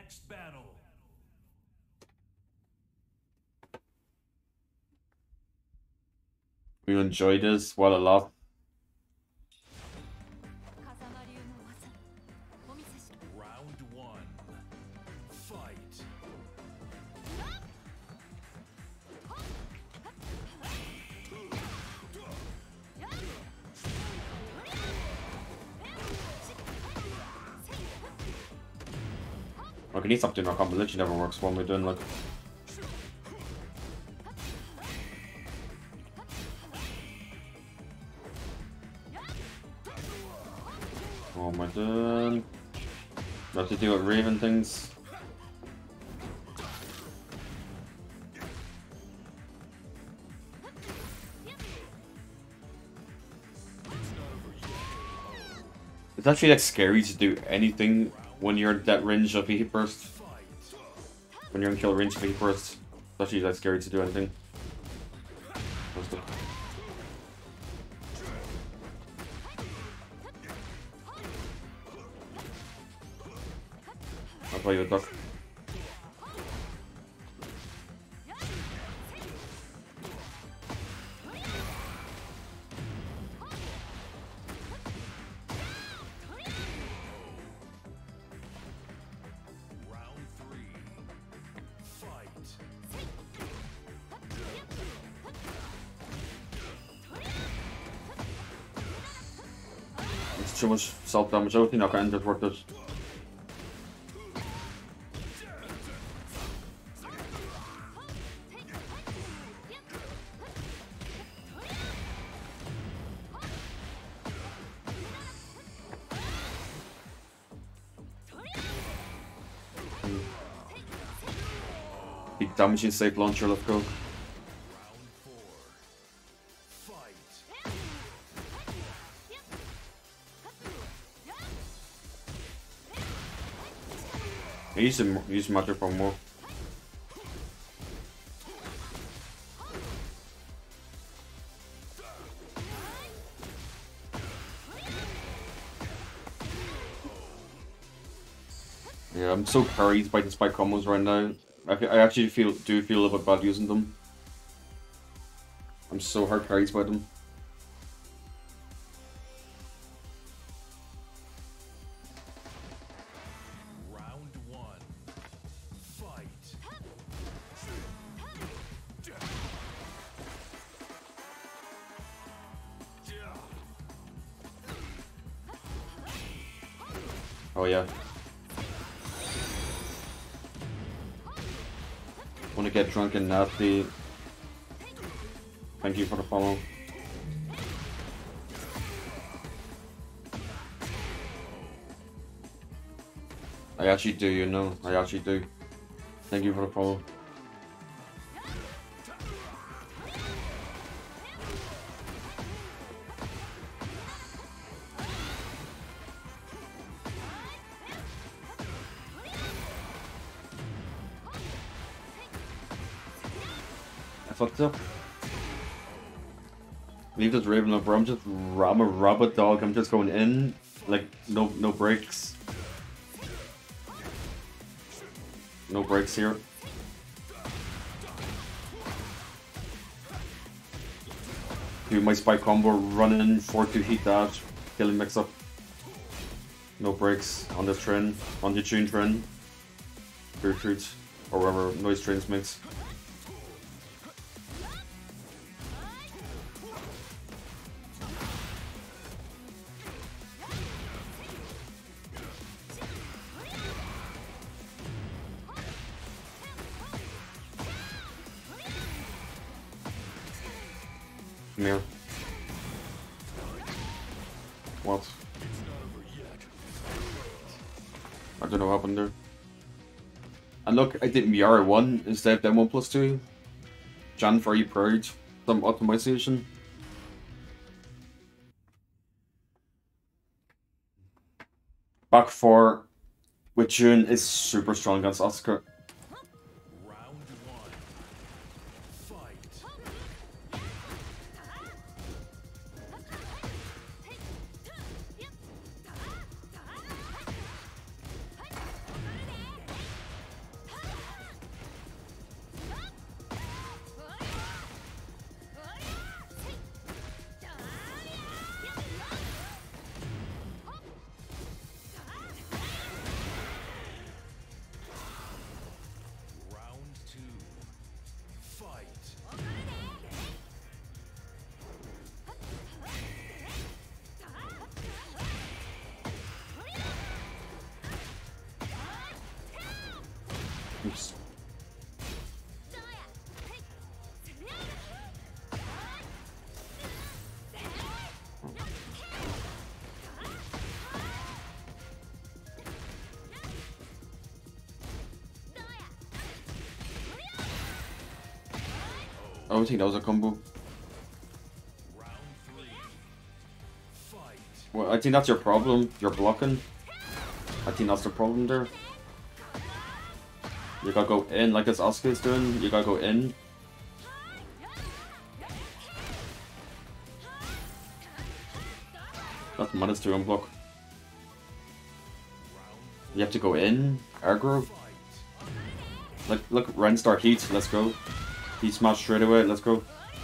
next battle. We enjoyed this. What a lot. Round one. Fight. Okay, need stop doing our combo. Literally never works when we're doing like. Oh my god. We have to do it Raven things. It's actually like scary to do anything when you're at that range of a hit burst. When you're in kill range of a hit burst. It's actually like scary to do anything. I'll play you a duck. It's too much self damage. I don't think I can end it worth it. Big damaging safe launcher, let's go. Use magic for more. Yeah, I'm so carried by the spike combos right now. I actually do feel a little bit bad using them. I'm so hard carried by them. Round one. Fight. Oh yeah. Want to get drunk and nasty. Thank you for the follow. I actually do, you know. I actually do. Thank you for the follow. I fucked up. Leave this Raven up, bro. I'm a rabbit dog. I'm just going in, like no breaks. No breaks here. Do my spike combo, run in, 4-2 heat dash, killing mix up. No breaks on this train, on the tune train. Beer treats, or whatever noise trains mix. Come here. What? I don't know what happened there. And look, I did VR1 instead of then 1+2. Jan for you proud. Some optimization. Back 4 with June is super strong against Asuka. Oops. I don't think that was a combo. Well, I think that's your problem. You're blocking. I think that's the problem there. You gotta go in like this Asuka's doing. You gotta go in. That's -2 on block. You have to go in. Aggro. Look, Ren start heat. Let's go. Heat smash straight away. Let's go.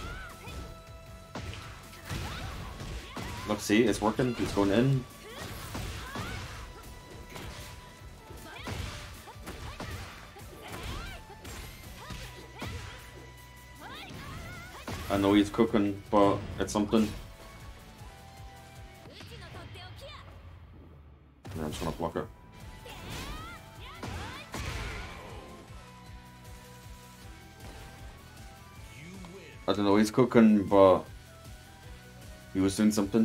Look, see, it's working. He's going in. I know he's cooking, but it's something. Yeah, I'm just gonna block it. I don't know, he's cooking, but he was doing something.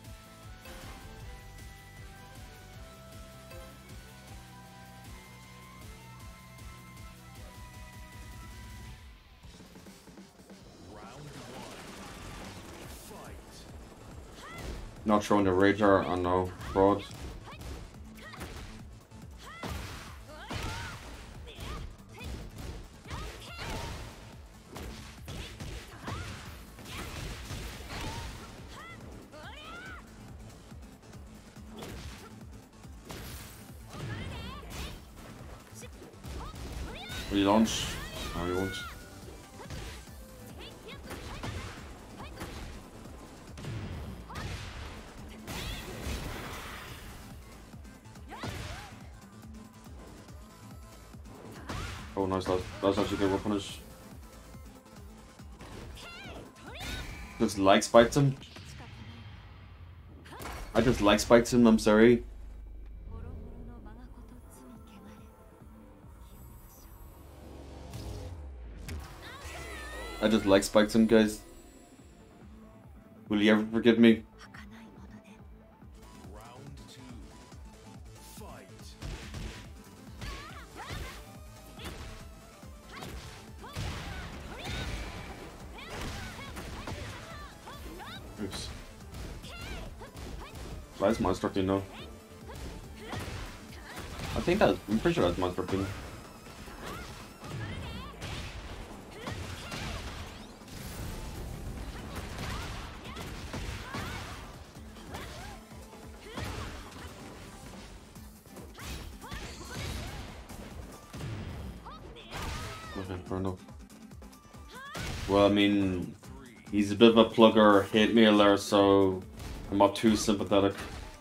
Not showing the Rager, I know, fraud. Will you launch? No, you won't. Oh, nice, that's actually a good weapon punish. Just like spiked him. I just like spiked him, I'm sorry. I just like spiked him, guys. Will you ever forgive me? Oops. Why is monster king though? I'm pretty sure that's monster king. Okay, fair enough. Well, I mean, he's a bit of a plugger hate mailer, so I'm not too sympathetic.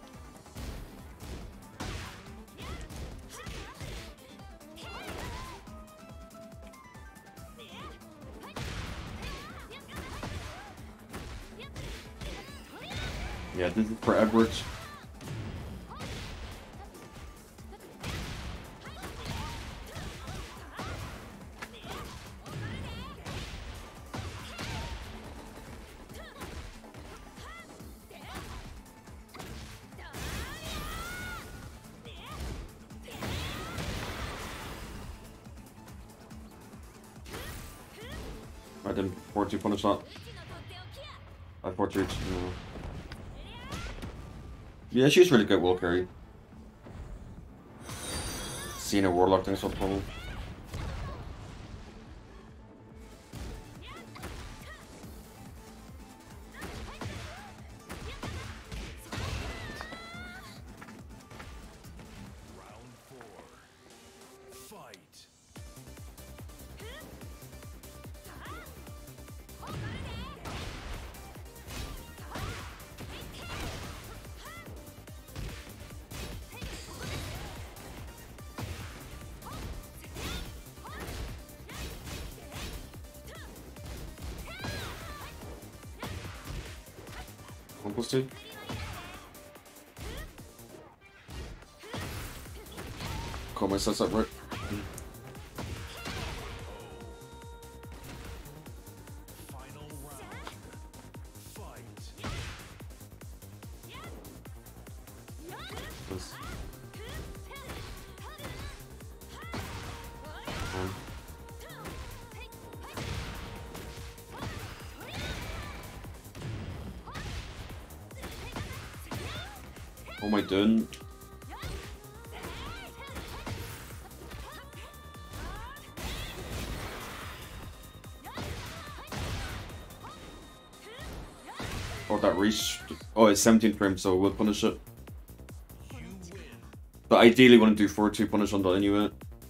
Yeah, this is for Edwards. I didn't 4-2 punish that. I 4-3. No. Yeah, she's really good, Will carry. Seeing a Warlock thing's not a problem. +2. Call my sets up right. What am I doing? Oh, that reach. Oh, it's 17 frames, so we'll punish it. But ideally, want to do 4-2 punish on that anyway.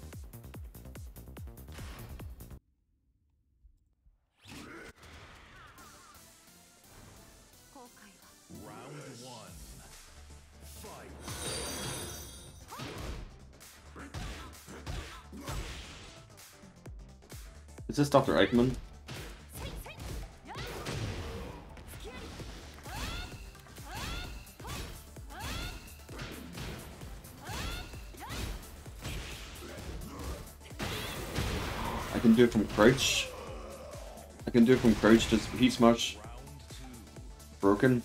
Round one. Fight. Is this Dr. Eggman? I can do it from crouch. I can do it from crouch, just heat smash. Broken.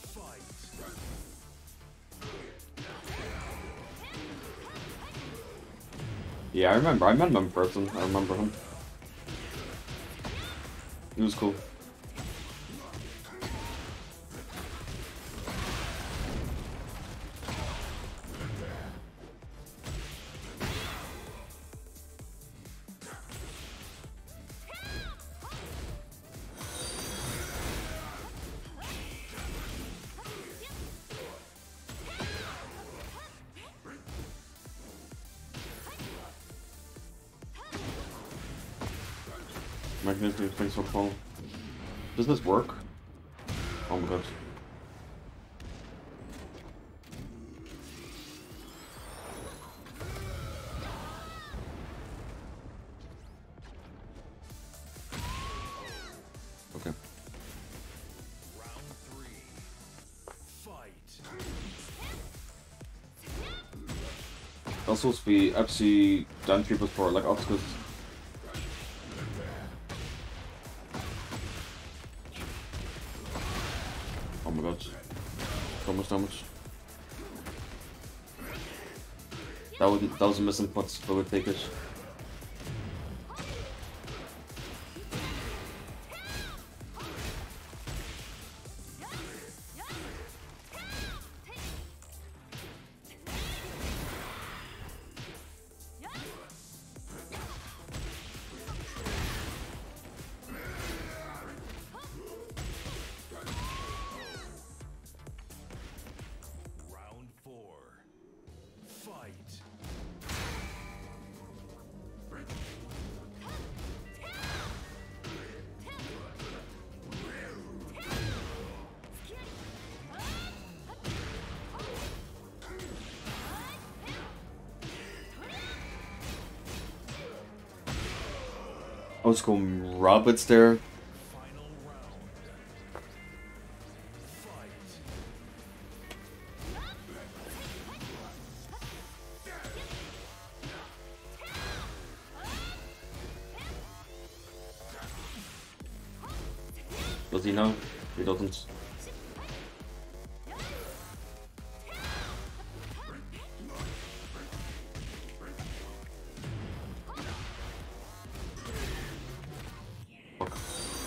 Yeah, I remember him in person. I remember him. He was cool. Magnetic things so cool. Does this work? Oh my god. Okay. Round three. Fight. That's supposed to be FC down people for like obstacles. Oh my god. So much damage. That was a missing punch, but we'll take it. Round four. Fight. I was going rabbits there. Final round. Fight. Does he know? He doesn't. Fuck.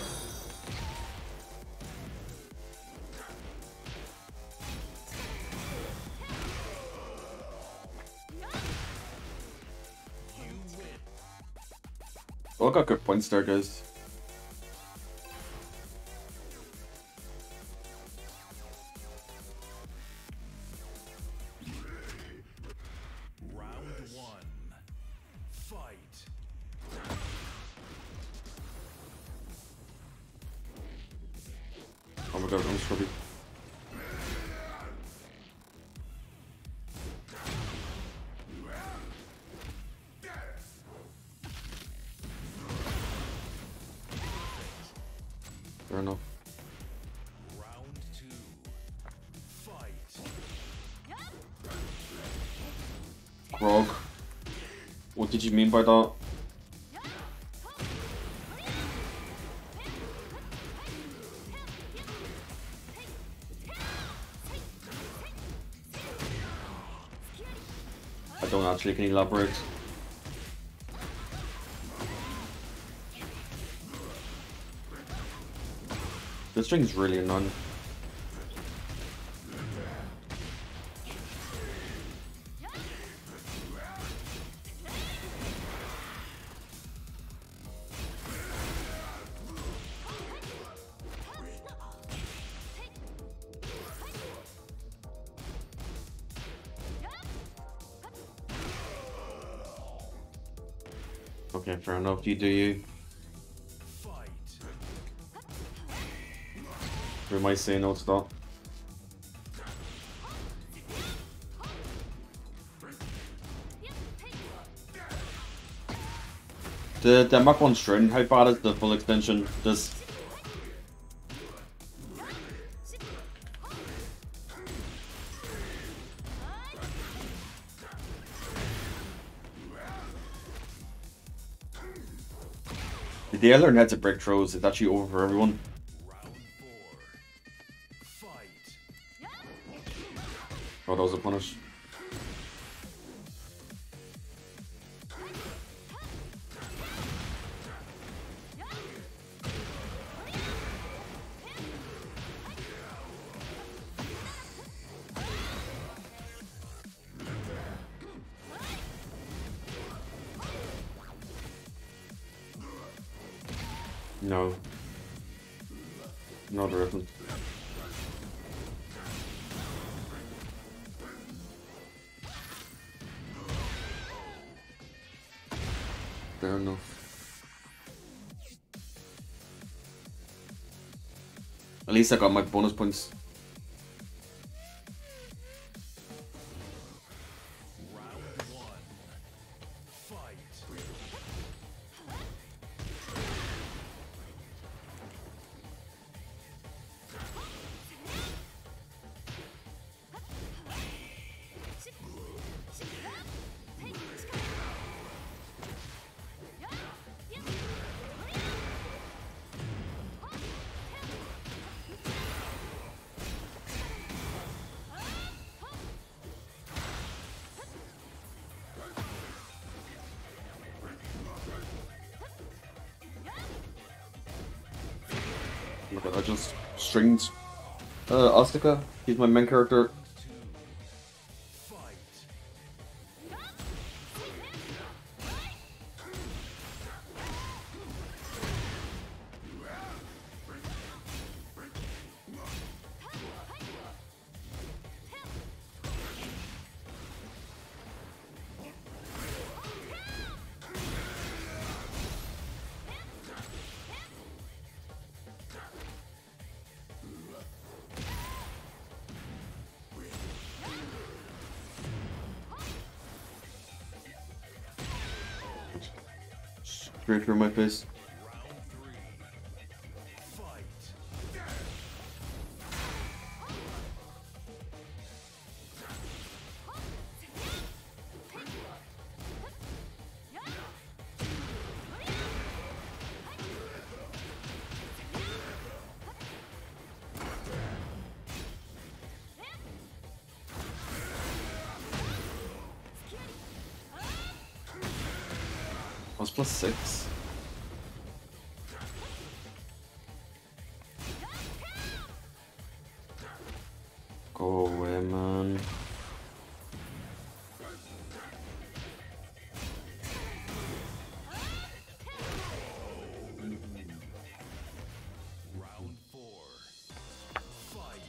Oh, I got good points there, guys. Round one. Fight. Oh my god, I'm scrubby. Fair enough. Round two. Fight. Grog. What did you mean by that? I don't actually, can you elaborate? This string's really annoying. Okay, fair enough. You do you. We might say no stop. The Mach 1 string, how bad is the full extension? This. The day I learned how to break throws, it's actually over for everyone. Oh, that was a punish. No. No, there isn't. Fair enough. At least I got my bonus points. Look at that, I just stringed Ostica. He's my main character. Straight through my face. I was +6. Go away, man. Round 4. Fight.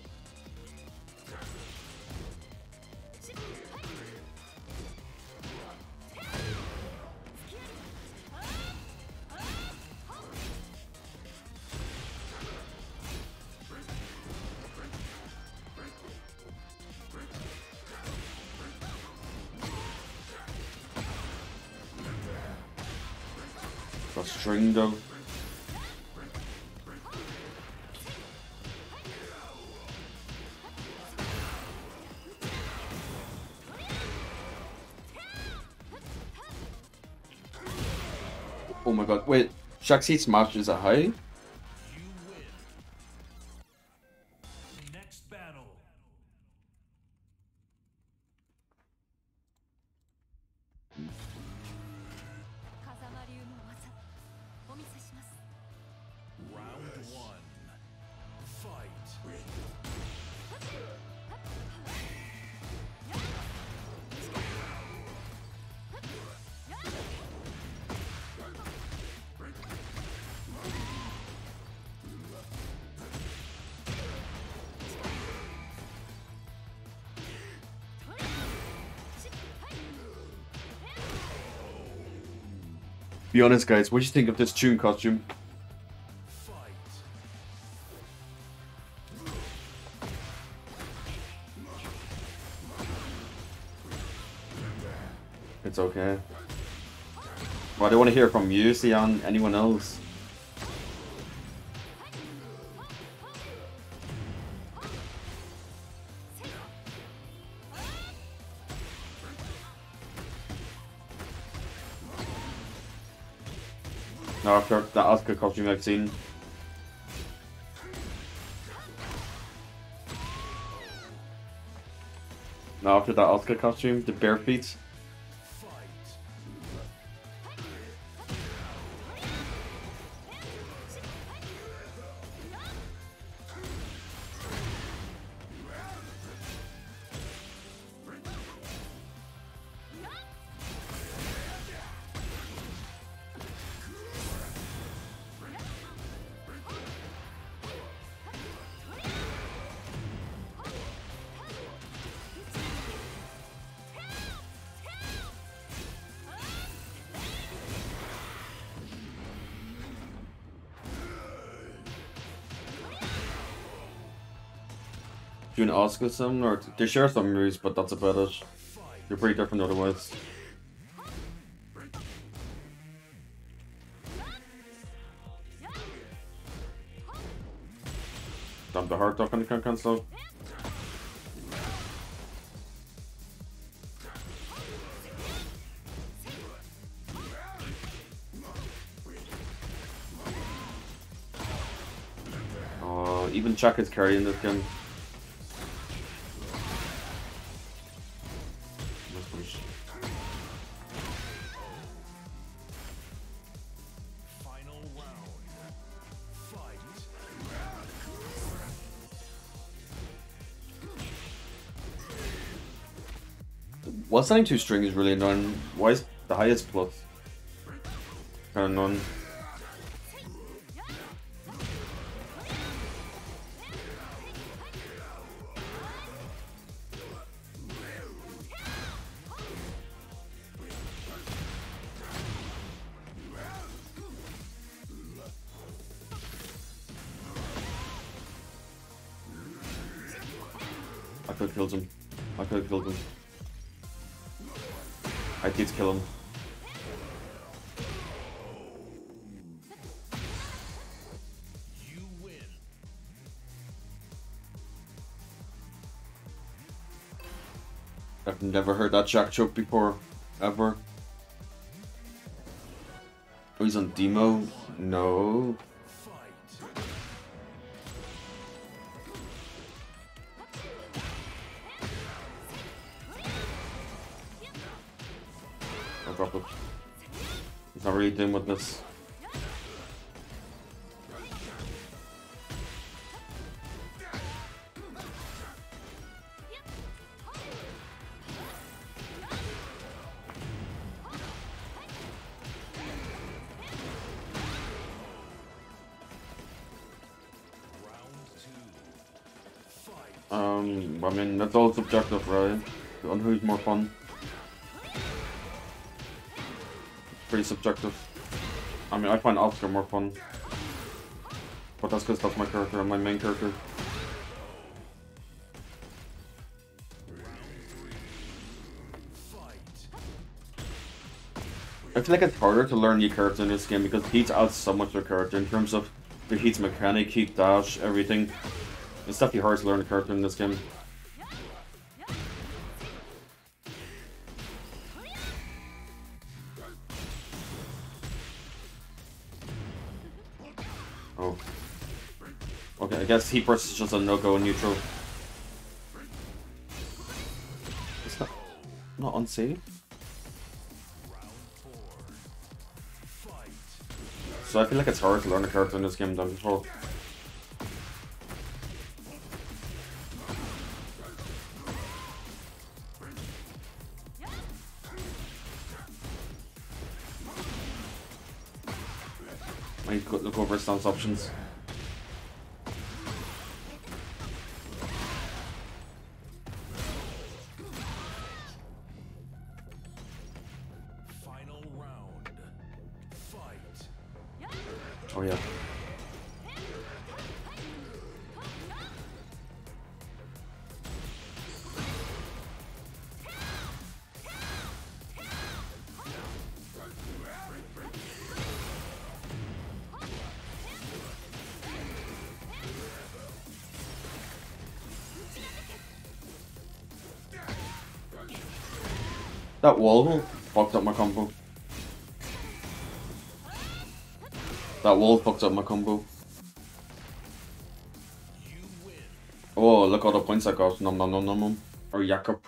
Got string though. Oh my god, wait, Shaxi Smash is that high? You win. Next battle. Round 1. Be honest, guys. What do you think of this Tune costume? Fight. It's okay. Well, I don't want to hear from you, Sian. Anyone else? No, after that Asuka costume I've seen. No, after that Asuka costume, the bare feet. Doing Asuka some, or they share some moves, but that's about it. They're pretty different otherwise. Damn, the heart duck on the cancel. Oh, even Chuck is carrying this game. Well, setting 2 string is really annoying. Why is the highest plus? Kinda annoying. I could have killed him. I could have killed him. I did kill him. You win. I've never heard that Jack choke before, ever. Oh, he's on demo? No. I'll drop it. He's not really doing with this. I mean, that's all subjective, right? On who's more fun. It's pretty subjective. I mean, I find Oscar more fun. But that's because that's my character and my main character. I feel like it's harder to learn new characters in this game because Heat adds so much to the character in terms of the Heat's mechanic, Heat dash, everything. It's definitely hard to learn a character in this game. Oh. Okay, I guess Heat Burst is just a no-go in neutral. Is that not unsafe? So I feel like it's hard to learn a character in this game than before. I need to look over stance options. Final round. Oh yeah. That wall fucked up my combo. That wall fucked up my combo. Oh, look all the points I got. Nom nom nom nom nom. Or Jakob.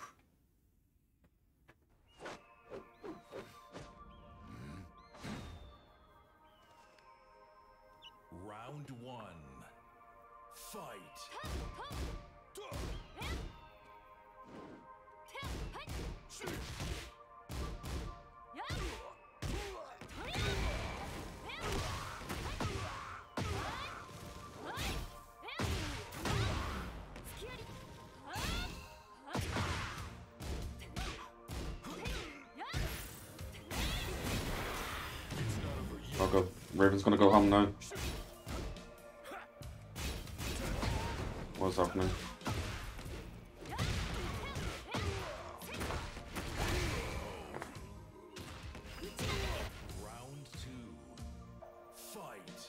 Round one. Fight. Oh god, Raven's gonna go home now. What's happening? Round two. Fight.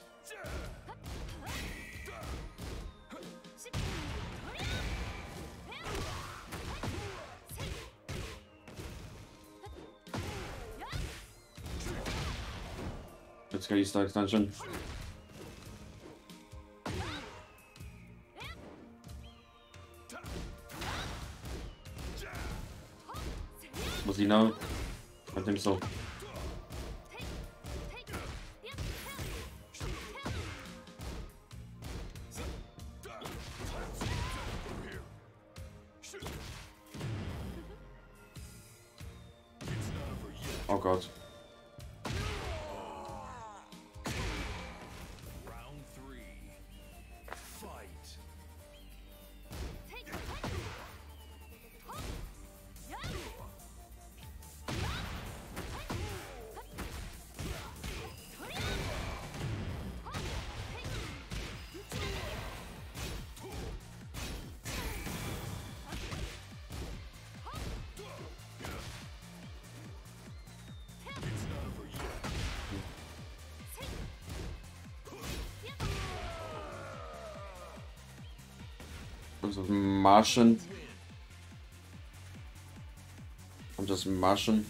Let's get used to that extension. Was he no? I think so. Oh god. Round three. Fight. I'm just mashing. I'm just mashing.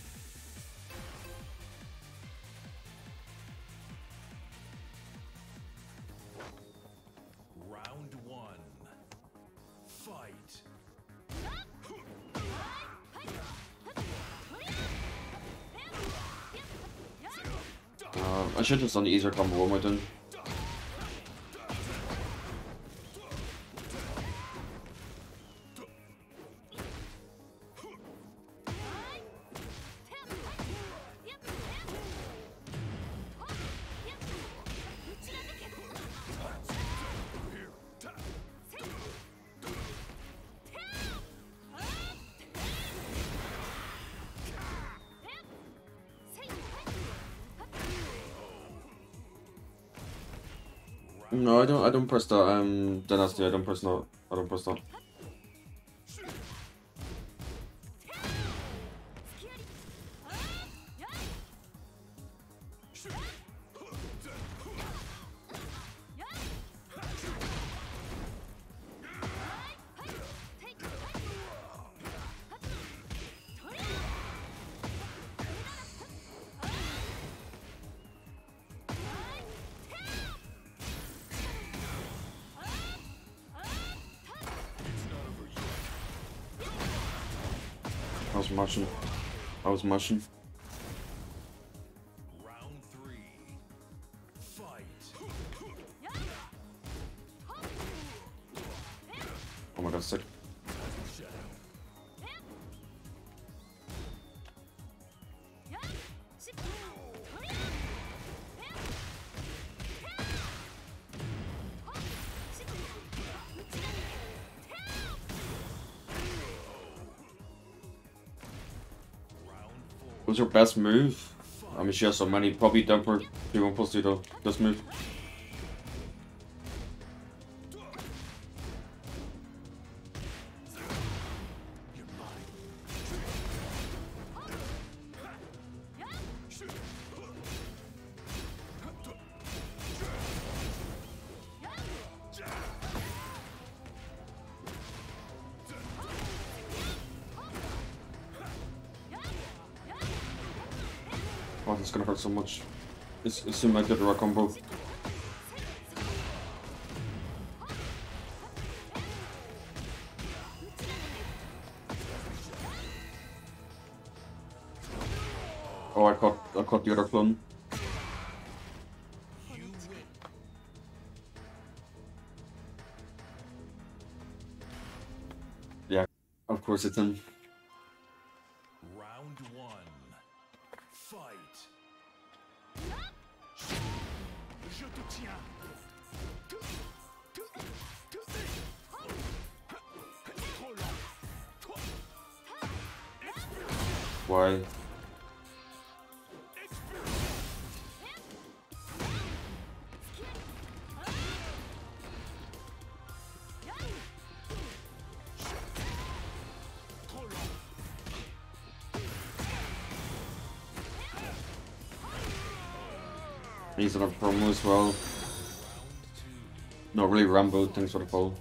Round one. Fight. I should have just done the easier combo. What am I doing? No, I don't press that, Dynasty, I don't press that. I don't press that. I was mushing. I was mushing. Round three. Fight. Oh my god, sick. What was your best move? I mean, she has so many. Probably down for 3-1+2 though. This move. Oh, that's gonna hurt so much. Assume I did the rock combo. Oh, I caught the other clone. Yeah, of course it's him. Round 1. Fight. Je te tiens. Why? He's on a promo as well. Not really Rambo, thanks for the follow.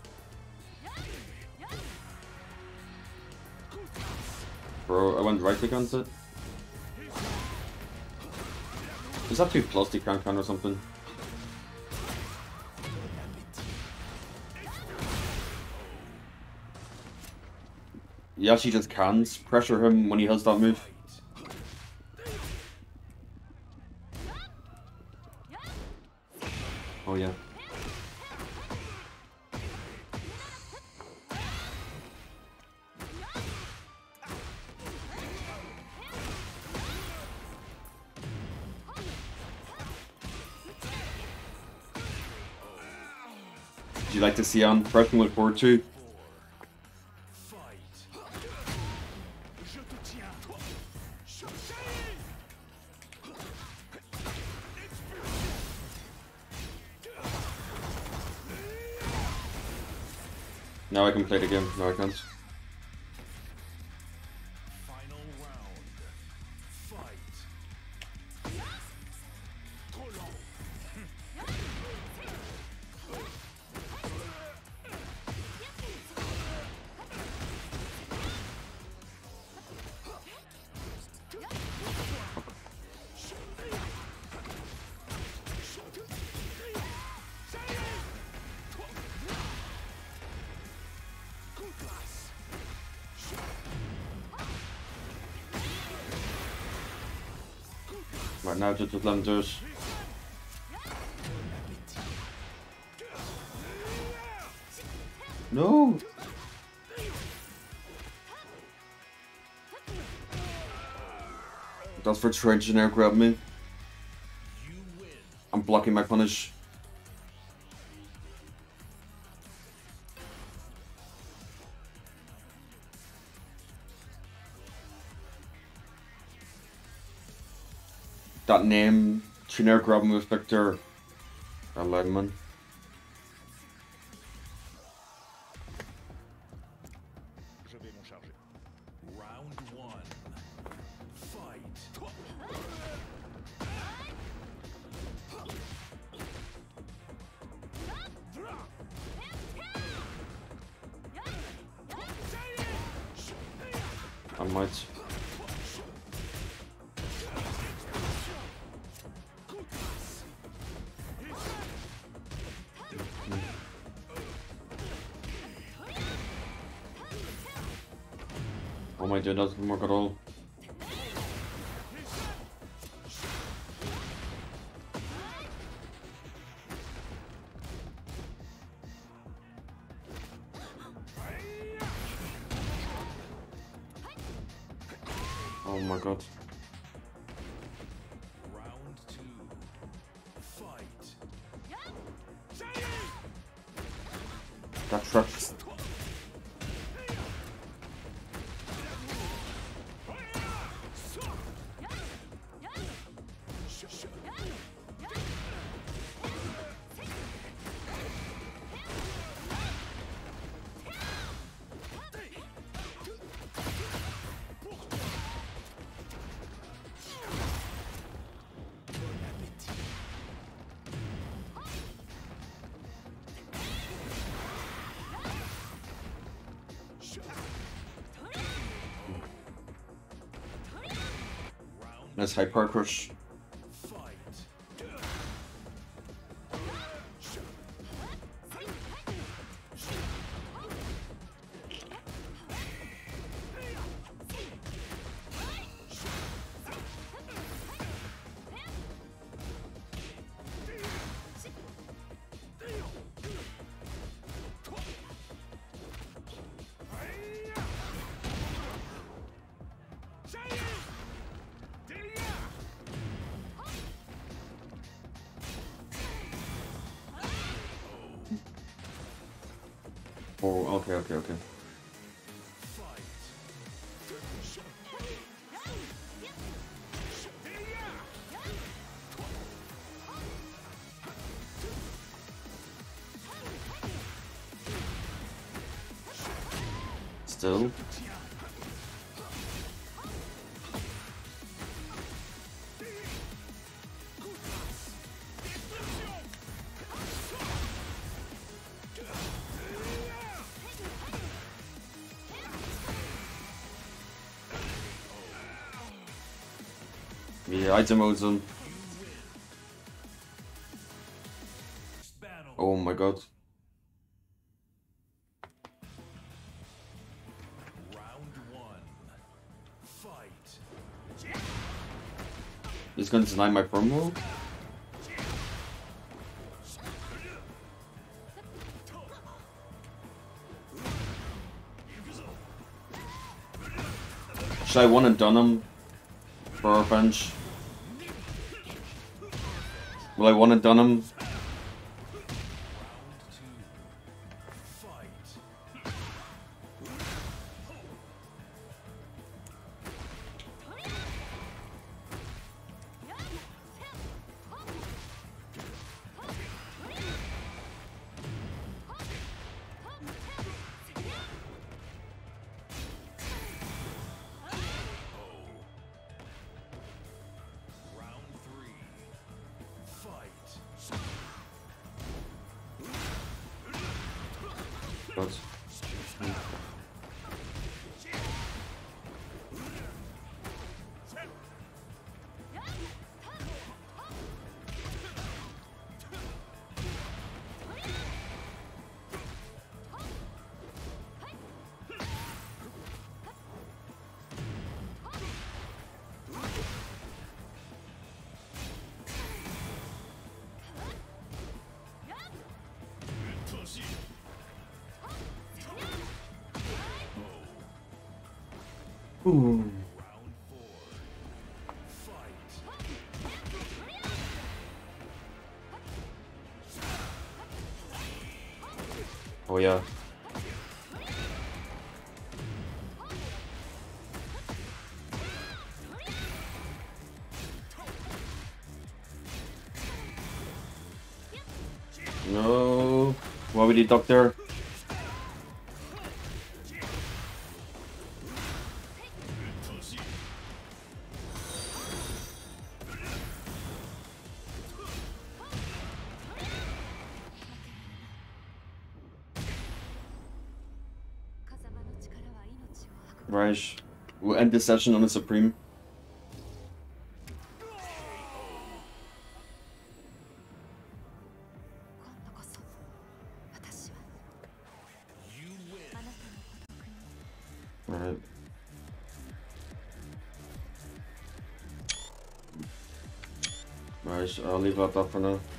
Bro, I went right against it. Is that too plus he can't or something? Yeah, she just cans. Pressure him when he has that move. Oh yeah. Would you like to see on pressing with forward 2? Now I can play the game. No, I can't. Final round. Fight. Right now, just let him do it. No! That's for trying to generic grab me. I'm blocking my punish. That name, generic grab move Victor. I like man. Round 1. Fight. I might. Oh my god, that doesn't work at all. Oh my god. Round 2. Fight. That traps. Nice hyper crush. Oh, okay. Still. Yeah, item modes him. Oh my god. Round one. Fight. He's gonna deny my promo? Should I one and done him for revenge? Will I one and done him? Ooh. Oh yeah. No. Why would he duck there? Right. We'll end this session on a Supreme. Alright. Right, I'll leave that up for now.